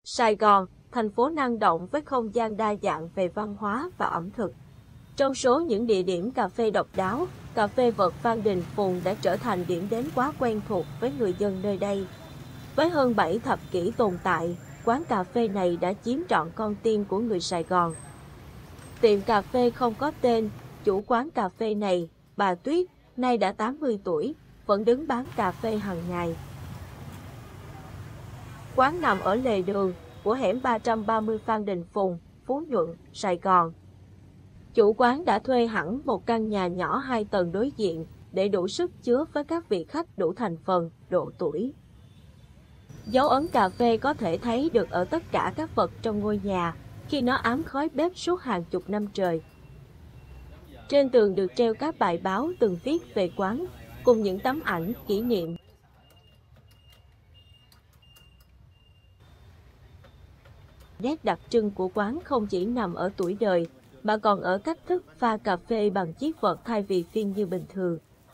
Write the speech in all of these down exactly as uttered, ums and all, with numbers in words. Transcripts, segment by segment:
Sài Gòn, thành phố năng động với không gian đa dạng về văn hóa và ẩm thực. Trong số những địa điểm cà phê độc đáo, cà phê vợt Phan Đình Phùng đã trở thành điểm đến quá quen thuộc với người dân nơi đây. Với hơn bảy thập kỷ tồn tại, quán cà phê này đã chiếm trọn con tim của người Sài Gòn. Tiệm cà phê không có tên, chủ quán cà phê này, bà Tuyết, nay đã tám mươi tuổi, vẫn đứng bán cà phê hàng ngày. Quán nằm ở lề đường của hẻm ba trăm ba mươi Phan Đình Phùng, Phú Nhuận, Sài Gòn. Chủ quán đã thuê hẳn một căn nhà nhỏ hai tầng đối diện để đủ sức chứa với các vị khách đủ thành phần, độ tuổi. Dấu ấn cà phê có thể thấy được ở tất cả các vật trong ngôi nhà khi nó ám khói bếp suốt hàng chục năm trời. Trên tường được treo các bài báo từng viết về quán cùng những tấm ảnh kỷ niệm. Nét đặc trưng của quán không chỉ nằm ở tuổi đời, mà còn ở cách thức pha cà phê bằng chiếc vợt thay vì phiên như bình thường.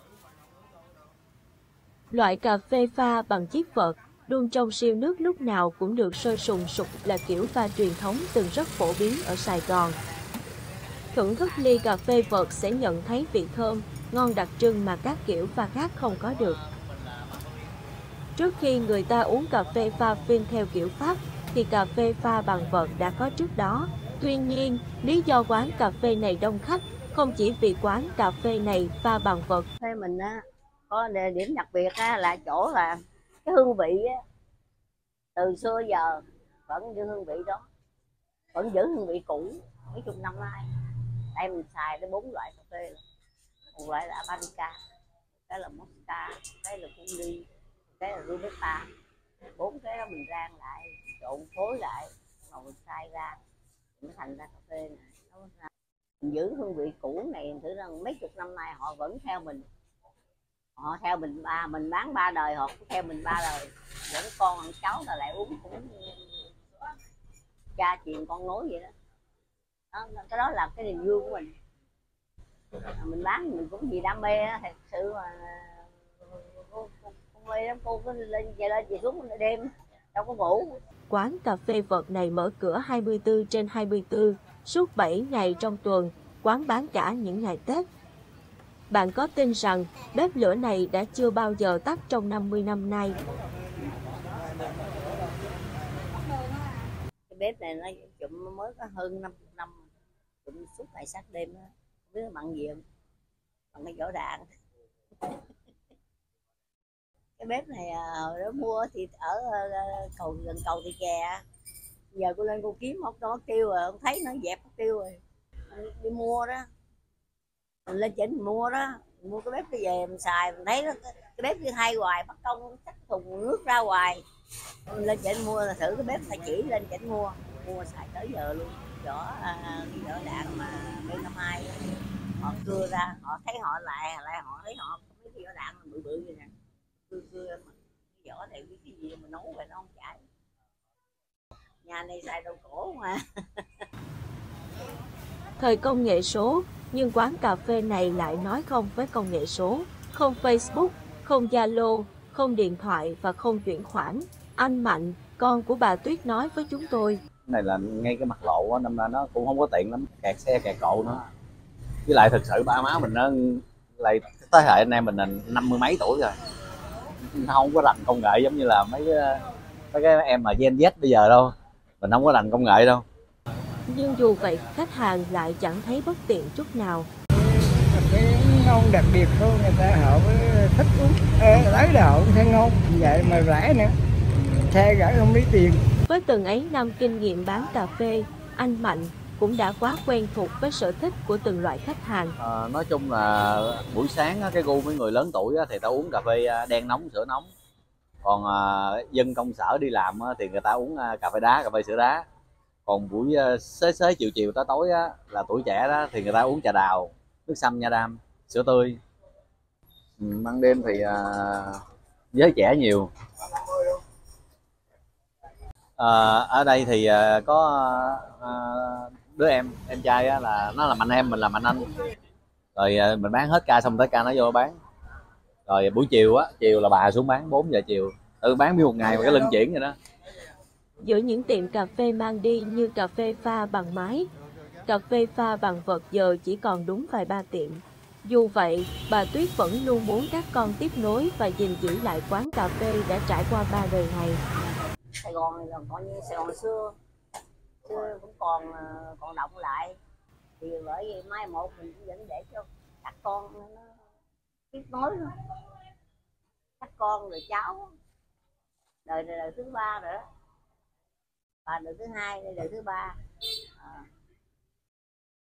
Loại cà phê pha bằng chiếc vợt, đun trong siêu nước lúc nào cũng được sôi sùng sục là kiểu pha truyền thống từng rất phổ biến ở Sài Gòn. Thưởng thức ly cà phê vợt sẽ nhận thấy vị thơm, ngon đặc trưng mà các kiểu pha khác không có được. Trước khi người ta uống cà phê pha phiên theo kiểu Pháp, thì cà phê pha bằng vợt đã có trước đó. Tuy nhiên, lý do quán cà phê này đông khách không chỉ vì quán cà phê này pha bằng vợt. Thế mình á, có điểm đặc biệt á, là chỗ là cái hương vị á, từ xưa giờ vẫn giữ hương vị đó, vẫn giữ hương vị cũ mấy chục năm nay. Đây mình xài tới bốn loại cà phê, một loại là Arabica, cái là Mocha, cái là Cundi, cái là Robusta. Bốn cái đó mình rang lại, trộn phối lại, rồi mình xay ra, nó thành ra cà phê này. Mình giữ hương vị cũ này, thử rằng mấy chục năm nay họ vẫn theo mình, họ theo mình ba mình bán ba đời, họ cũng theo mình ba đời, vẫn con ăn cháu là lại uống cũng cha truyền con nối vậy đó. Đó, cái đó là cái niềm vui của mình. Mình bán mình cũng vì đam mê á, thật sự mà cô, cô, cô mê lắm, cô cứ lên về lên về xuống đêm đâu có ngủ. Quán cà phê vợt này mở cửa hai mươi tư trên hai mươi tư, suốt bảy ngày trong tuần, quán bán cả những ngày Tết. Bạn có tin rằng bếp lửa này đã chưa bao giờ tắt trong năm mươi năm nay? Cái bếp này nó chụm mới có hơn năm mươi năm, chụm suốt ngày sát đêm đó. Không biết bằng gì không? Bằng cái vỏ đạn. Cái bếp này hồi đó mua thì ở cầu gần cầu Thị Kè, giờ cô lên cô kiếm không, nó kêu rồi, không thấy nó dẹp nó kêu rồi, đi mua đó, mình lên chỉnh mình mua đó, mình mua cái bếp cái về mình xài, mình thấy nó, cái bếp như thay hoài, bắt công chắc thùng nước ra hoài, mình lên chỉnh mua là thử cái bếp phải chỉ lên chỉnh mua, mua xài tới giờ luôn. Vỏ à, cái vỏ đạn mà B năm hai họ cưa ra, họ thấy họ lại lại họ thấy họ mấy cái vỏ đạn bự bự vậy nè, cưa cưa mà cái vỏ này cái gì mà nấu vậy nó không chảy. Nhà này xài đồ cổ mà. Thời công nghệ số, nhưng quán cà phê này lại nói không với công nghệ số, không Facebook, không Zalo, không điện thoại và không chuyển khoản. Anh Mạnh, con của bà Tuyết nói với chúng tôi. Cái này là ngay cái mặt lộ á, nên là nó cũng không có tiện lắm, kẹt xe kẹt cộ nữa. Với lại thực sự ba má mình nó lại thế hệ anh em mình là năm mươi mấy tuổi rồi, nó không có rành công nghệ giống như là mấy mấy cái em mà Gen Z bây giờ đâu, mình không có rành công nghệ đâu. Nhưng dù vậy, khách hàng lại chẳng thấy bất tiện chút nào. Cà phê ngon đặc biệt hơn, người ta họ mới thích uống, Ê, lấy là họ cũng thấy ngon, vậy mà rẻ nữa, xe rẻ không lấy tiền. Với từng ấy năm kinh nghiệm bán cà phê, anh Mạnh cũng đã quá quen thuộc với sở thích của từng loại khách hàng. À, nói chung là buổi sáng cái gu mấy người lớn tuổi thì ta uống cà phê đen nóng, sữa nóng. Còn à, dân công sở đi làm thì người ta uống cà phê đá, cà phê sữa đá. Còn buổi xế xế chiều chiều tới tối á, là tuổi trẻ đó thì người ta uống trà đào, nước sâm nha đam, sữa tươi. Ừ, ban đêm thì à, giới trẻ nhiều. À, ở đây thì à, có à, đứa em em trai á, là nó làm anh em, mình làm anh anh. Rồi à, mình bán hết ca xong tới ca nó vô bán. Rồi buổi chiều á, chiều là bà xuống bán bốn giờ chiều. Tự bán biết một ngày mà cái linh chuyển vậy đó. Ừ. Giữa những tiệm cà phê mang đi như cà phê pha bằng máy, cà phê pha bằng vật giờ chỉ còn đúng vài ba tiệm. Dù vậy, bà Tuyết vẫn luôn muốn các con tiếp nối và gìn giữ lại quán cà phê đã trải qua ba đời này. Sài Gòn này còn như Sài Gòn xưa, xưa cũng còn còn động lại, thì bởi vì mai một mình cũng vẫn để cho các con nó tiếp nối thôi. Các con rồi cháu đời này đời thứ ba rồi đó, bà đời thứ hai, đời thứ ba.